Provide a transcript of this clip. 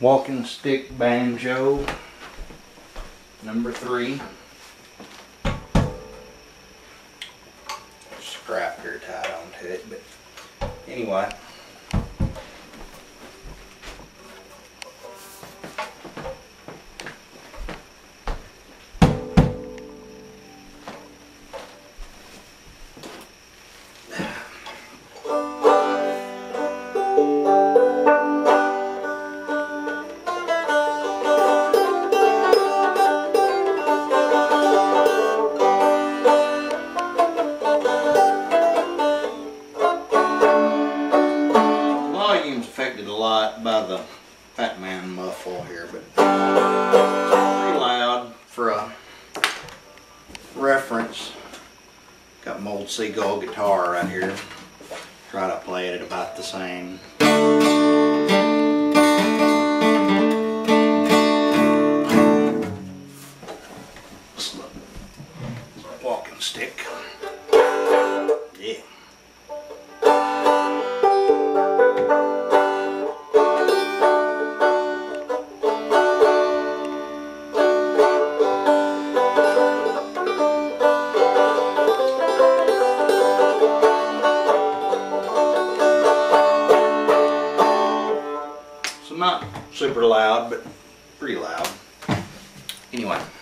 walking stick banjo number 3. Strap here tied onto it, but anyway. Affected a lot by the Fat Man muffle here, but it's pretty loud. For a reference, got my old Seagull guitar right here. Try to play it at about the same. Walking stick. Yeah. So not super loud, but pretty loud. Anyway.